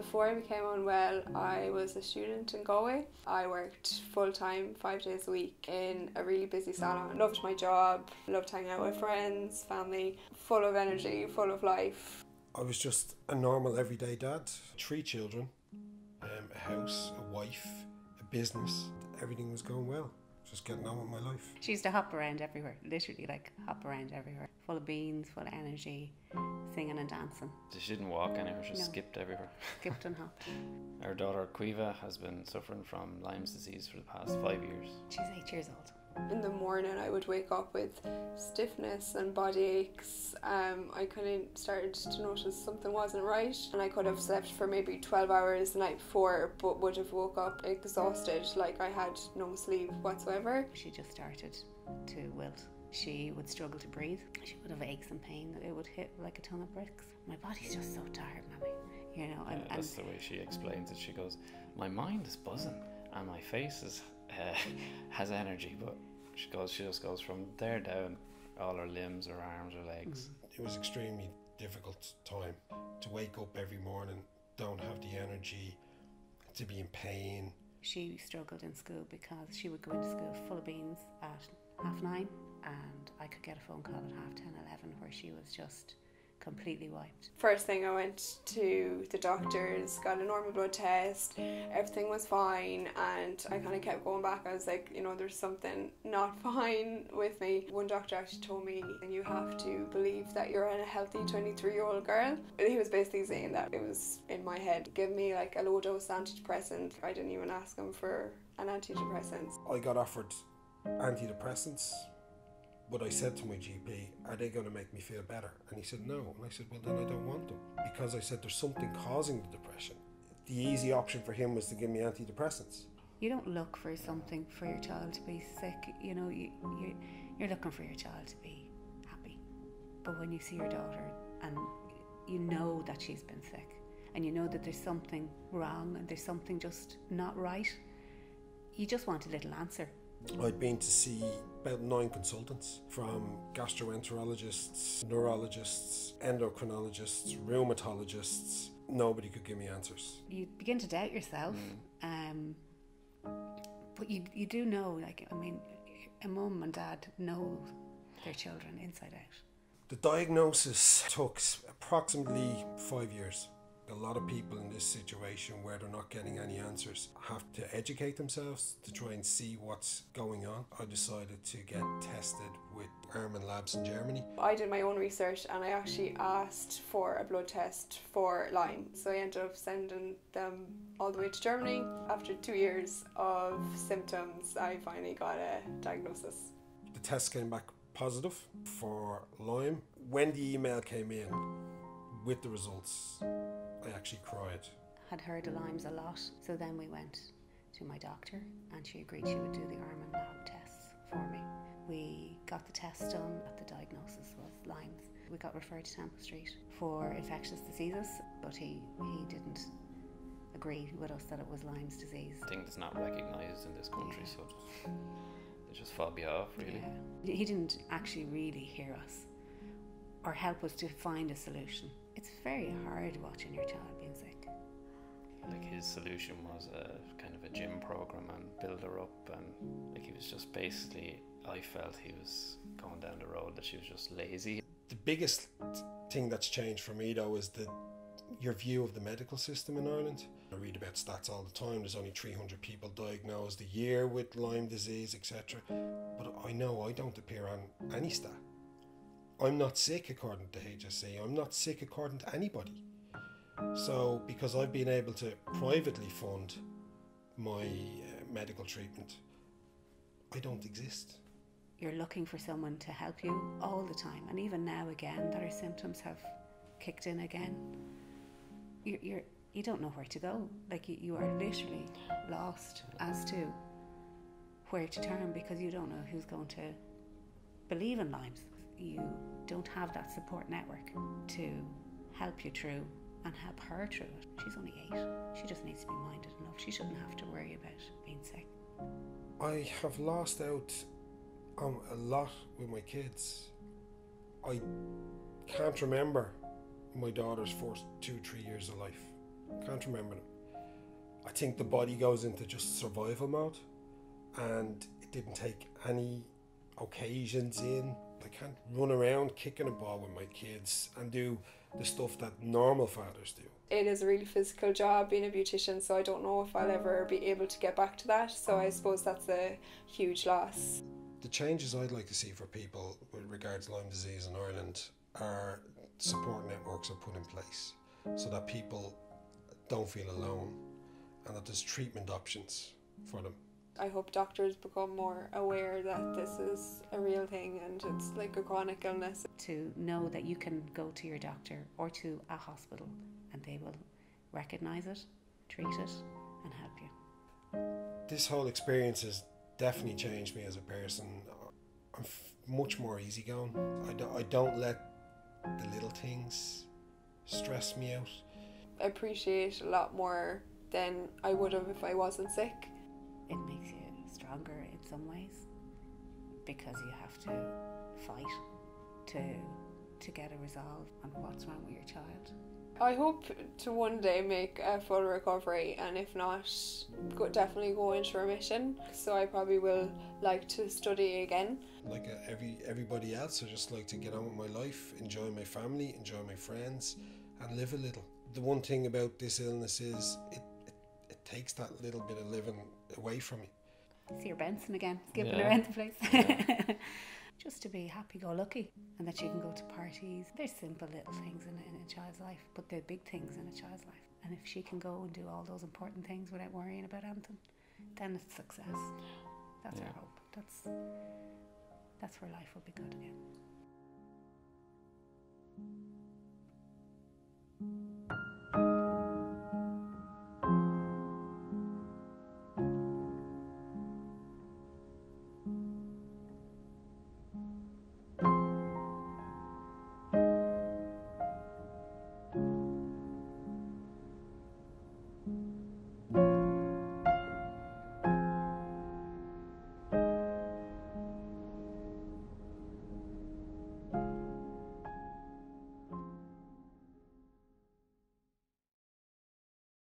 Before I became unwell, I was a student in Galway. I worked full-time, 5 days a week in a really busy salon. Loved my job, loved hanging out with friends, family, full of energy, full of life. I was just a normal everyday dad. 3 children, a house, a wife, a business. Everything was going well. Just getting on with my life. She used to hop around everywhere, literally like hop around everywhere. Full of beans, full of energy, singing and dancing. She didn't walk anywhere, she skipped everywhere. Skipped and hopped. Our daughter Caoimhe has been suffering from Lyme's disease for the past 5 years. She's 8 years old. In the morning I would wake up with stiffness and body aches. I kind of started to notice something wasn't right, and I could have slept for maybe 12 hours the night before but would have woke up exhausted, like I had no sleep whatsoever. She just started to wilt. She would struggle to breathe. She would have aches and pain. It would hit like a ton of bricks. My body's just so tired, Mammy. You know, and that's the way she explains it. She goes, my mind is buzzing and my face is has energy, but she just goes from there down, all her limbs, her arms, her legs. It was extremely difficult time to wake up every morning, don't have the energy, to be in pain. She struggled in school because she would go into school full of beans at 9:30, and I could get a phone call at 10:30, 11 where she was just completely wiped. First thing, I went to the doctors, got a normal blood test, everything was fine, and I kind of kept going back. I was like, you know, there's something not fine with me. One doctor actually told me, you have to believe that you're a healthy 23-year-old girl. He was basically saying that it was in my head. Give me like a low dose antidepressant. I didn't even ask him for an antidepressant. I got offered antidepressants, but I said to my GP, are they going to make me feel better? And he said no. And I said, well, then I don't want them, because I said there's something causing the depression. The easy option for him was to give me antidepressants. You don't look for something for your child to be sick. You know, you're looking for your child to be happy. But when you see your daughter and you know that she's been sick, and you know that there's something wrong and there's something just not right, you just want a little answer. I'd been to see about 9 consultants, from gastroenterologists, neurologists, endocrinologists, rheumatologists. Nobody could give me answers. You begin to doubt yourself, but you do know, like, I mean, a mum and dad know their children inside out. The diagnosis took approximately 5 years. A lot of people in this situation where they're not getting any answers have to educate themselves to try and see what's going on. I decided to get tested with Armin Labs in Germany. I did my own research and I actually asked for a blood test for Lyme. So I ended up sending them all the way to Germany. After 2 years of symptoms, I finally got a diagnosis. The test came back positive for Lyme. When the email came in with the results, I actually cried. Had heard of Lyme's a lot, so then we went to my doctor and she agreed she would do the Armin Lab tests for me. We got the test done, the diagnosis was Lyme's. We got referred to Temple Street for infectious diseases, but he didn't agree with us that it was Lyme's disease. I think it's not recognised in this country, so they just fob you off, really. Yeah. He didn't actually really hear us or help us to find a solution. It's very hard watching your child being sick. Like, his solution was a kind of a gym program and build her up, and like, he was just basically, I felt he was going down the road that she was just lazy. The biggest thing that's changed for me though is your view of the medical system in Ireland. I read about stats all the time. There's only 300 people diagnosed a year with Lyme disease, etc. But I know I don't appear on any stat. I'm not sick according to HSE. I'm not sick according to anybody. So because I've been able to privately fund my medical treatment, I don't exist. You're looking for someone to help you all the time, and even now again that our symptoms have kicked in again, you don't know where to go. Like, you are literally lost as to where to turn, because you don't know who's going to believe in Lyme's. You don't have that support network to help you through and help her through it. She's only 8. She just needs to be minded enough. She shouldn't have to worry about being sick. I have lost out on a lot with my kids. I can't remember my daughter's first 2-3 years of life. Can't remember them. I think the body goes into just survival mode, and it didn't take any occasions in. I can't run around kicking a ball with my kids and do the stuff that normal fathers do. It is a really physical job being a beautician, so I don't know if I'll ever be able to get back to that, so I suppose that's a huge loss. The changes I'd like to see for people with regards to Lyme disease in Ireland are support networks are put in place so that people don't feel alone and that there's treatment options for them. I hope doctors become more aware that this is a real thing and it's like a chronic illness. To know that you can go to your doctor or to a hospital and they will recognise it, treat it and help you. This whole experience has definitely changed me as a person. I'm much more easygoing. I don't let the little things stress me out. I appreciate a lot more than I would have if I wasn't sick. It makes you stronger in some ways because you have to fight to get a resolve on what's wrong with your child. I hope to one day make a full recovery, and if not, definitely go into remission. So I probably will like to study again. Like everybody else, I just like to get on with my life, enjoy my family, enjoy my friends, and live a little. The one thing about this illness is it takes that little bit of living away from you. See your Benson again, skipping Yeah. around the place. Yeah. Just to be happy-go-lucky and that you can go to parties. There's simple little things in a child's life, but they're big things in a child's life. And if she can go and do all those important things without worrying about anything, then it's success. That's our hope. That's where life will be good again.